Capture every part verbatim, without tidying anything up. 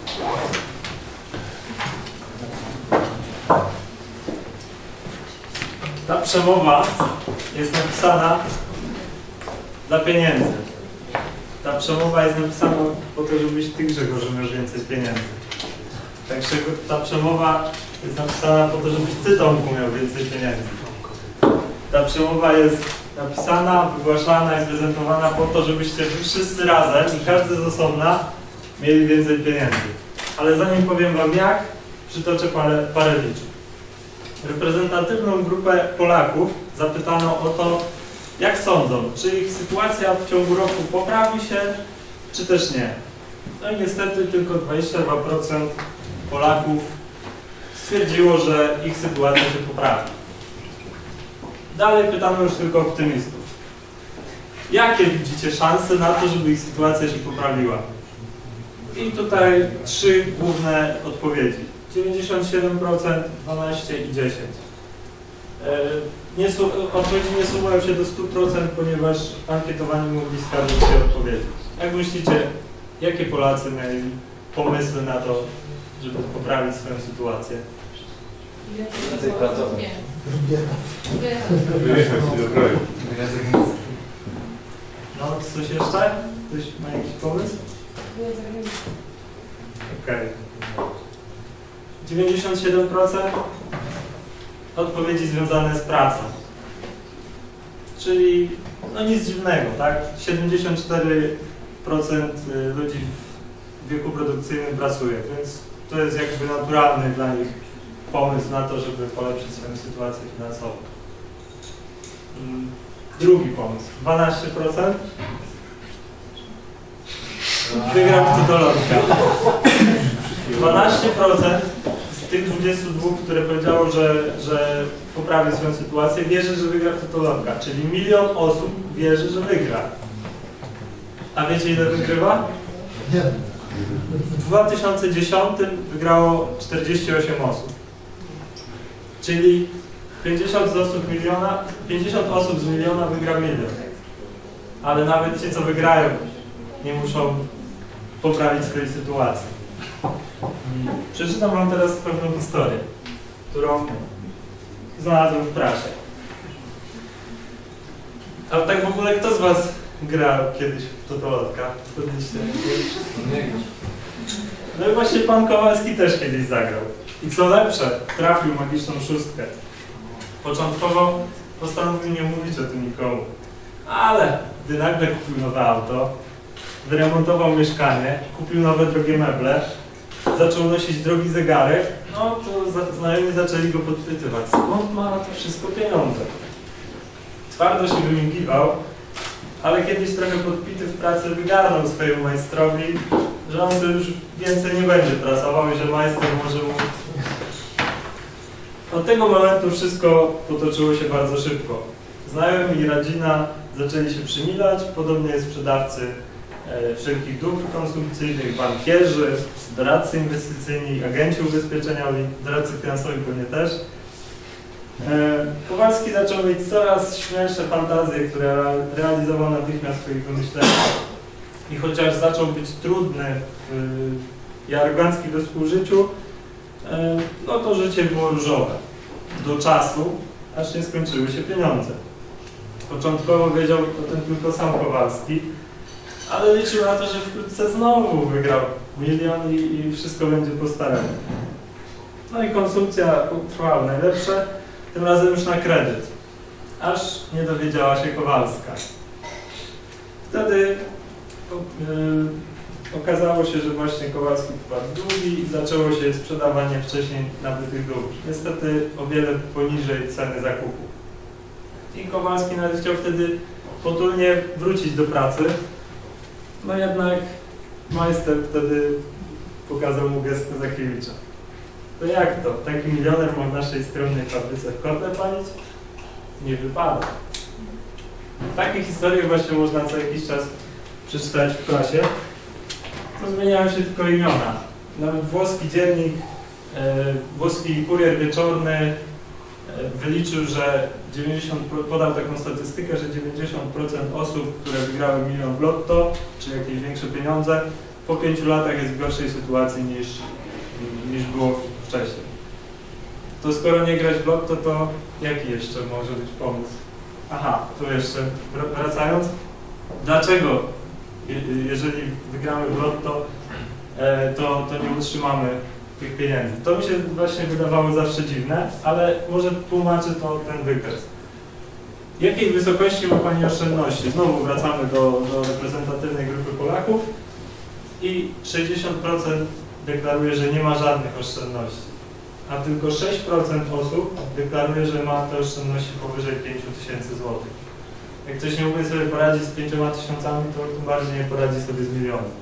Ta przemowa jest napisana dla pieniędzy. Ta przemowa jest napisana po to, żebyś ty, Grzegorz, miał więcej pieniędzy. Także ta przemowa jest napisana po to, żebyś ty, Tomku, miał więcej pieniędzy. Ta przemowa jest napisana, wygłaszana i prezentowana po to, żebyście wy wszyscy razem i każdy z osobna mieli więcej pieniędzy. Ale zanim powiem wam jak, przytoczę parę, parę liczb. Reprezentatywną grupę Polaków zapytano o to, jak sądzą, czy ich sytuacja w ciągu roku poprawi się, czy też nie. No i niestety tylko dwadzieścia dwa procent Polaków stwierdziło, że ich sytuacja się poprawi. Dalej pytamy już tylko optymistów. Jakie widzicie szanse na to, żeby ich sytuacja się poprawiła? I tutaj trzy główne odpowiedzi. dziewięćdziesiąt siedem procent, dwanaście procent i dziesięć procent. Nie, odpowiedzi nie sumują się do stu procent, ponieważ ankietowani mogli wskazać się odpowiedzi. Jak myślicie, jakie Polacy mieli pomysły na to, żeby poprawić swoją sytuację? Więcej pracować. No, coś jeszcze? Ktoś ma jakiś pomysł? Okej. Okay. dziewięćdziesiąt siedem procent odpowiedzi związane z pracą. Czyli no nic dziwnego, tak? siedemdziesiąt cztery procent ludzi w wieku produkcyjnym pracuje, więc to jest jakby naturalny dla nich pomysł na to, żeby polepszyć swoją sytuację finansową. Drugi pomysł. dwanaście procent wygrał w Tytolotka. dwanaście procent z tych dwudziestu dwóch, które powiedziało, że, że poprawi swoją sytuację, wierzy, że wygra w Tytolotka. Czyli milion osób wierzy, że wygra. A wiecie, ile wygrywa? Nie. W dwa tysiące dziesiątym wygrało czterdzieści osiem osób. Czyli pięćdziesiąt osób, miliona, pięćdziesiąt osób z miliona wygra milion. Ale nawet ci, co wygrają, nie muszą poprawić swojej sytuacji. Przeczytam wam teraz pewną historię, którą znalazłem w prasie. A tak w ogóle, kto z was grał kiedyś w Totolotka? No i właśnie pan Kowalski też kiedyś zagrał. I co lepsze, trafił magiczną szóstkę. Początkowo postanowił nie mówić o tym nikomu. Ale gdy nagle kupił nowe auto, wyremontował mieszkanie, kupił nowe drogie meble, zaczął nosić drogi zegarek, no to znajomi zaczęli go podpytywać, skąd ma na to wszystko pieniądze. Twardo się wymigiwał, ale kiedyś trochę podpity w pracy wygarnął swojemu majstrowi, że on to już więcej nie będzie pracował i że majster może mu... Od tego momentu wszystko potoczyło się bardzo szybko. Znajomi i rodzina zaczęli się przymilać, podobnie sprzedawcy e, wszelkich dóbr konsumpcyjnych, bankierzy, doradcy inwestycyjni, agenci ubezpieczeniowi, doradcy finansowi pewnie też. E, Kowalski zaczął mieć coraz śmielsze fantazje, które realizował natychmiast w swoich wymyśleniach. I chociaż zaczął być trudny y, i arogancki we współżyciu, y, no to życie było różowe. Do czasu, aż nie skończyły się pieniądze. Początkowo wiedział o tym tylko sam Kowalski, ale liczył na to, że wkrótce znowu wygrał milion i, i wszystko będzie po staremu. No i konsumpcja trwała najlepsze, tym razem już na kredyt. Aż nie dowiedziała się Kowalska. Wtedy Yy, okazało się, że właśnie Kowalski wpadł w długi i zaczęło się sprzedawanie wcześniej nabytych dóbr. Niestety o wiele poniżej ceny zakupu. I Kowalski nawet chciał wtedy potulnie wrócić do pracy, no jednak majster wtedy pokazał mu gest Kozakiewicza. To jak to? Taki milioner ma w naszej skromnej fabryce w kotle palić? Nie wypada. Takie historie właśnie można co jakiś czas przeczytać w klasie, to zmieniają się tylko imiona. Nawet włoski dziennik, e, włoski kurier wieczorny e, wyliczył, że dziewięćdziesiąt, podał taką statystykę, że dziewięćdziesiąt procent osób, które wygrały milion w lotto, czy jakieś większe pieniądze, po pięciu latach jest w gorszej sytuacji niż, niż było wcześniej. To skoro nie grać w lotto, to jaki jeszcze może być pomysł? Aha, tu jeszcze wracając. Dlaczego, jeżeli wygramy w lotto, to, to nie utrzymamy tych pieniędzy? To mi się właśnie wydawało zawsze dziwne, ale może tłumaczy to ten wykres. Jakiej wysokości ma Pani oszczędności? Znowu wracamy do, do reprezentatywnej grupy Polaków i sześćdziesiąt procent deklaruje, że nie ma żadnych oszczędności, a tylko sześć procent osób deklaruje, że ma te oszczędności powyżej pięciu tysięcy złotych. Jak ktoś nie umie sobie poradzić z pięcioma tysiącami, to tym bardziej nie poradzi sobie z milionem.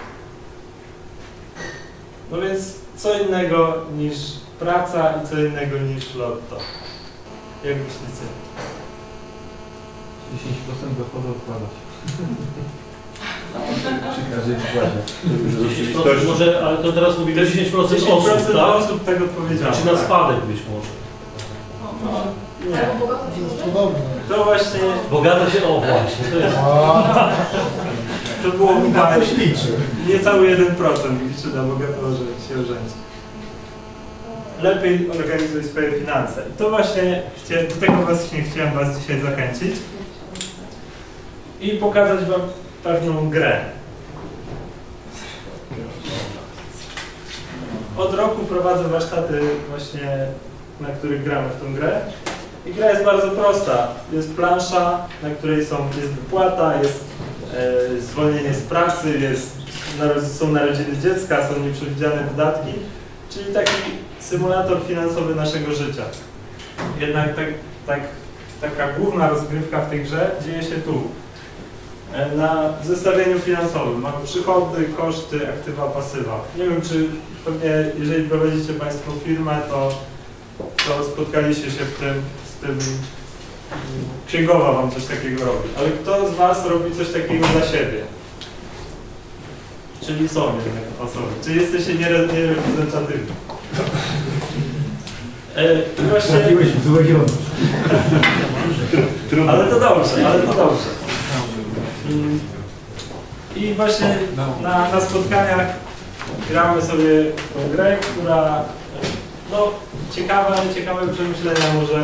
No więc co innego niż praca i co innego niż lotto. Jak myślicie? dziesięć procent dochodu odkładać. Przy każdej wkładzie. dziesięć procent może, ale to teraz mówimy dziesięć procent osób, tak? osób tak odpowiedziało. Czy na spadek być może? Nie. Albo bogato się może? To właśnie... Bogata się, o właśnie, to jest... To było chyba niecały jeden procent liczy na bogato, że się ożenić. Lepiej organizuj swoje finanse. I to właśnie, do tego właśnie chciałem Was dzisiaj zachęcić i pokazać Wam pewną grę. Od roku prowadzę warsztaty właśnie, na których gramy w tą grę. I gra jest bardzo prosta. Jest plansza, na której są, jest wypłata, jest e, zwolnienie z pracy, jest, są narodziny dziecka, są nieprzewidziane wydatki, czyli taki symulator finansowy naszego życia. Jednak tak, tak, taka główna rozgrywka w tej grze dzieje się tu. E, na zestawieniu finansowym mamy przychody, koszty, aktywa, pasywa. Nie wiem, czy pewnie, jeżeli prowadzicie Państwo firmę, to, to spotkaliście się w tym, z tym, księgowa Wam coś takiego robi. Ale kto z Was robi coś takiego dla siebie? Czyli są jednak osoby. Czy jesteście niereprezentatywni? E, właśnie... Trafiłeś w złe grono. Ale to dobrze, ale to dobrze. I właśnie na, na spotkaniach gramy sobie tą grę, która no ciekawe, ciekawe przemyślenia może,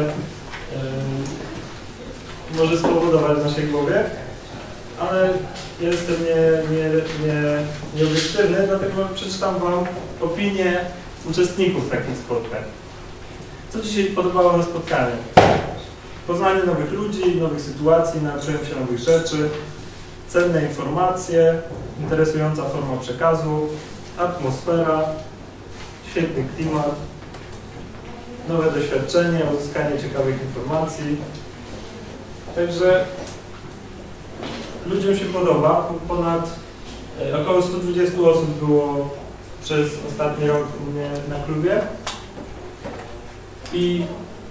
yy, może spowodować w naszej głowie, ale jestem nie, nie, nie, nieobiektywny, dlatego przeczytam Wam opinię uczestników takich spotkań. Co Ci się podobało na spotkaniu? Poznanie nowych ludzi, nowych sytuacji, nauczenie się nowych rzeczy, cenne informacje, interesująca forma przekazu, atmosfera, świetny klimat, nowe doświadczenie, uzyskanie ciekawych informacji. Także ludziom się podoba. Ponad około stu dwudziestu osób było przez ostatni rok u mnie na klubie. I,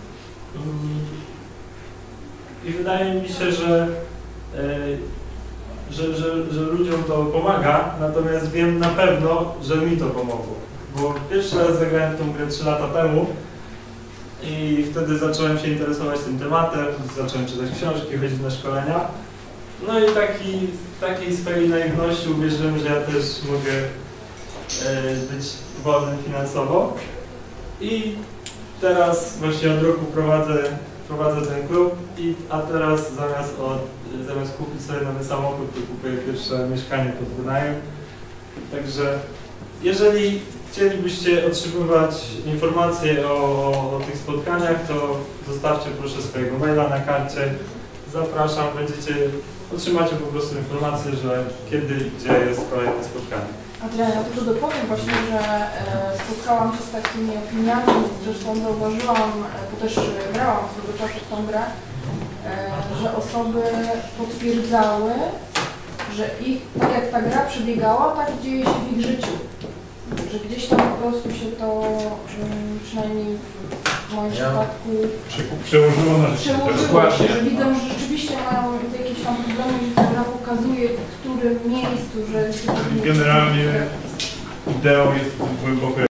i wydaje mi się, że, że, że, że ludziom to pomaga, natomiast wiem na pewno, że mi to pomogło. Bo pierwszy raz zagrałem tą grę trzy lata temu i wtedy zacząłem się interesować tym tematem, zacząłem czytać książki, chodzić na szkolenia. No i taki, takiej swojej naiwności uwierzyłem, że ja też mogę e, być wolny finansowo. I teraz właśnie od roku prowadzę, prowadzę ten klub, i, a teraz zamiast, od, zamiast kupić sobie nowy samochód, to kupuję pierwsze mieszkanie pod wynajem. Także jeżeli chcielibyście otrzymywać informacje o, o tych spotkaniach, to zostawcie proszę swojego maila na karcie. Zapraszam, będziecie, otrzymacie po prostu informację, że kiedy i gdzie jest kolejne spotkanie. Adrian, ja tylko dopowiem właśnie, że e, spotkałam się z takimi opiniami, zresztą zauważyłam, e, bo też grałam swego czasu w tą grę, e, że osoby potwierdzały, że ich, tak jak ta gra przebiegała, tak dzieje się w ich życiu. Że gdzieś tam po prostu się to, przynajmniej w moim przypadku, Przełożyło na przełożyło się, że widzą, że rzeczywiście mają jakieś tam problemy i ta gra pokazuje, w którym miejscu, że... Generalnie ideą jest głębokie